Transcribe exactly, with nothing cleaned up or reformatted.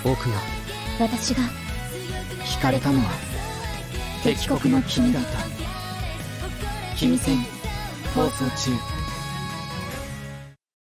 僕が私が惹かれたのは敵国の君だった。君戦放送中。